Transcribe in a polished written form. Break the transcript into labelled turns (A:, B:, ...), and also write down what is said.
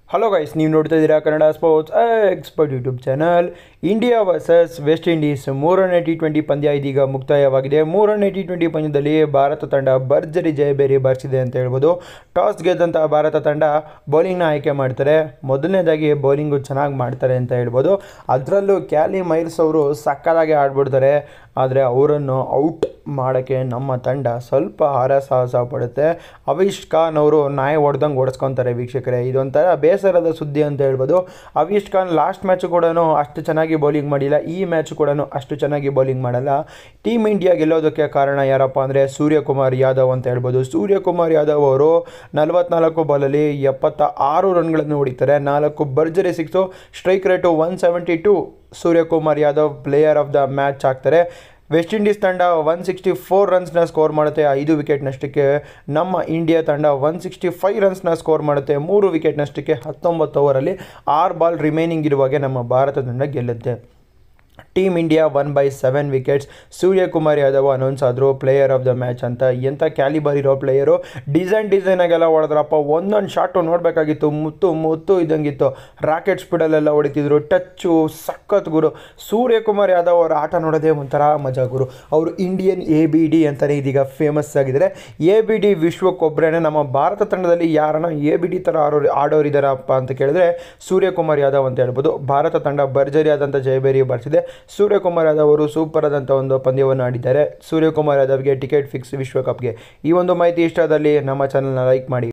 A: Hello guys, ನೀವು ನೋಡ್ತಾ ಇದ್ದೀರಾ Kannada sports expert YouTube channel. India versus West Indies ಮೂರನೇ T20 ಪಂದ್ಯ ಇದೀಗ ಮುಕ್ತಾಯವಾಗಿದೆ. ಮೂರನೇ T20 ಪಂದ್ಯದಲ್ಲಿ ಭಾರತ ತಂಡ ಭರ್ಜರಿ ಜಯಬೇರಿ ಬಾರಿಸಿದೆ ಅಂತ ಹೇಳ್ಬೋದು. ಟಾಸ್ ಗೆದ್ದಂಥ ಭಾರತ ತಂಡ ಬೌಲಿಂಗ್ನ ಆಯ್ಕೆ ಮಾಡ್ತಾರೆ. ಮೊದಲನೇದಾಗಿ ಬೌಲಿಂಗು ಚೆನ್ನಾಗಿ ಮಾಡ್ತಾರೆ ಅಂತ ಹೇಳ್ಬೋದು. ಅದರಲ್ಲೂ ಕ್ಯಾಲಿ ಮೈಲ್ಸ್ ಅವರು ಸಕ್ಕತ್ತಾಗಿ ಆಡ್ಬಿಡ್ತಾರೆ. ಆದರೆ ಅವರನ್ನು ಔಟ್ ಮಾಡೋಕ್ಕೆ ನಮ್ಮ ತಂಡ ಸ್ವಲ್ಪ ಹರಸಾಹಸ ಪಡುತ್ತೆ. ಅವಿಶ್ ಖಾನ್ ಅವರು ನಾಯಿ ಹೊಡೆದಂಗೆ ಓಡಿಸ್ಕೊತಾರೆ ವೀಕ್ಷಕರೇ. ಇದೊಂಥರ ಬೇಸರದ ಸುದ್ದಿ ಅಂತ ಹೇಳ್ಬೋದು. ಅವಿಶ್ ಖಾನ್ ಲಾಸ್ಟ್ ಮ್ಯಾಚು ಕೂಡ ಅಷ್ಟು ಚೆನ್ನಾಗಿ ಬೌಲಿಂಗ್ ಮಾಡಿಲ್ಲ, ಈ ಮ್ಯಾಚ್ ಕೂಡ ಅಷ್ಟು ಚೆನ್ನಾಗಿ ಬೌಲಿಂಗ್ ಮಾಡಲ್ಲ. ಟೀಮ್ ಇಂಡಿಯಾ ಗೆಲ್ಲೋದಕ್ಕೆ ಕಾರಣ ಯಾರಪ್ಪ ಅಂದರೆ ಸೂರ್ಯ ಕುಮಾರ್ ಯಾದವ್ ಅಂತ ಹೇಳ್ಬೋದು. ಸೂರ್ಯ ಕುಮಾರ್ ಯಾದವ್ ಅವರು 44 ಬಾಲಲ್ಲಿ 76 ರನ್ಗಳನ್ನು ಹೊಡಿತಾರೆ, 4 ಭರ್ಜರಿ six, strike rate 172. Surya Kumar Yadav player of the match ಆಗ್ತಾರೆ. ವೆಸ್ಟ್ ಇಂಡೀಸ್ ತಂಡ 164 ರನ್ಸ್ನ ಸ್ಕೋರ್ ಮಾಡುತ್ತೆ 5 ವಿಕೆಟ್ ನಷ್ಟಕ್ಕೆ. ನಮ್ಮ ಇಂಡಿಯಾ ತಂಡ 165 ರನ್ಸ್ನ ಸ್ಕೋರ್ ಮಾಡುತ್ತೆ 3 ವಿಕೆಟ್ ನಷ್ಟಕ್ಕೆ. 19 ಓವರಲ್ಲಿ 6 ಬಾಲ್ ರಿಮೈನಿಂಗ್ ಇರುವಾಗೆ ನಮ್ಮ ಭಾರತ ತಂಡ ಗೆಲ್ಲುತ್ತೆ. Team India 1/7 wickets. Surya Kumar Yadav announce ಆದರು ಪ್ಲೇಯರ್ ಆಫ್ ದ ಮ್ಯಾಚ್ ಅಂತ. ಎಂಥ ಕ್ಯಾಲಿಬರ್ ಇರೋ ಪ್ಲೇಯರು, ಡಿಸೈನಾಗೆಲ್ಲ ಹೊಡೆದ್ರಪ್ಪ. ಒಂದೊಂದು ಶಾಟು ನೋಡಬೇಕಾಗಿತ್ತು, ಮುತ್ತು ಇದ್ದಂಗಿತ್ತು. ರಾಕೆಟ್ ಸ್ಪೀಡಲ್ಲೆಲ್ಲ ಹೊಡಿತಿದ್ರು, ಟಚ್ಚು ಸಖತ್ ಗುರು. ಸೂರ್ಯ ಕುಮಾರ್ ಯಾದವ್ ಅವರ ಆಟ ನೋಡೋದೇ ಒಂಥರ ಮಜಾ ಗುರು. ಅವರು ಇಂಡಿಯನ್ ABD ಅಂತಲೇ ಇದೀಗ ಫೇಮಸ್ ಆಗಿದ್ದಾರೆ. ABD ವಿಶ್ವಕ್ಕೊಬ್ಬರೇ. ನಮ್ಮ ಭಾರತ ತಂಡದಲ್ಲಿ ಯಾರನ್ನ ABD ಥರ ಆಡೋರಿದ್ದಾರಪ್ಪ ಅಂತ ಕೇಳಿದ್ರೆ ಸೂರ್ಯ ಕುಮಾರ್ ಯಾದವ್ ಅಂತ ಹೇಳ್ಬೋದು. ಭಾರತ ತಂಡ ಭರ್ಜರಿ ಆದಂಥ ಜಯಬೇರಿ ಬಾರಿಸಿದೆ. ಸೂರ್ಯ ಕುಮಾರ್ ಯಾದವ್ ಅವರು ಸೂಪರ್ ಆದಂಥ ಒಂದು ಪಂದ್ಯವನ್ನು ಆಡಿದ್ದಾರೆ. ಸೂರ್ಯ ಕುಮಾರ್ ಯಾದವ್ಗೆ ಟಿಕೆಟ್ ಫಿಕ್ಸ್ ವಿಶ್ವಕಪ್ಗೆ. ಈ ಒಂದು ಮಾಹಿತಿ ಇಷ್ಟ ಆದಲ್ಲಿ ನಮ್ಮ ಚಾನಲ್ನ ಲೈಕ್ ಮಾಡಿ.